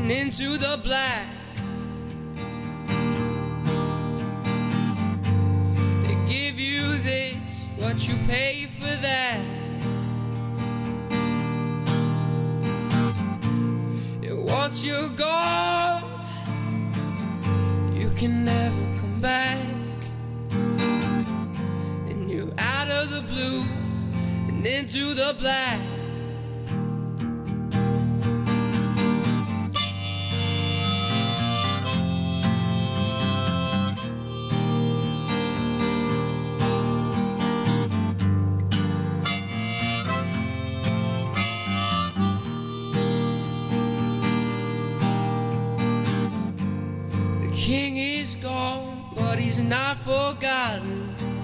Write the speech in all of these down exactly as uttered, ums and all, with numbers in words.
and into the black. They give you this, what you pay for that. And once you're gone, you can never come back. And you're out of the blue and into the black. The king is gone, but he's not forgotten.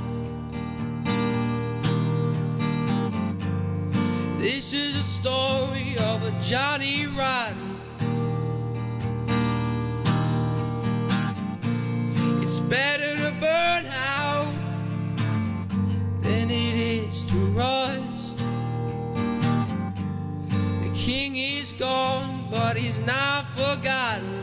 This is a story of a Johnny Rotten. It's better to burn out than it is to rust. The king is gone, but he's not forgotten.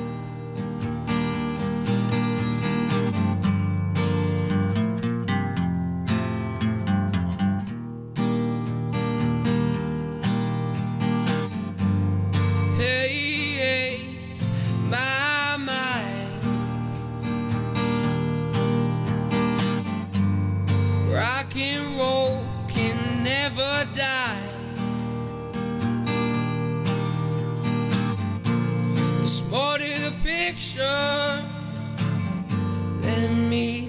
Rock and roll can never die. There's more to the picture than me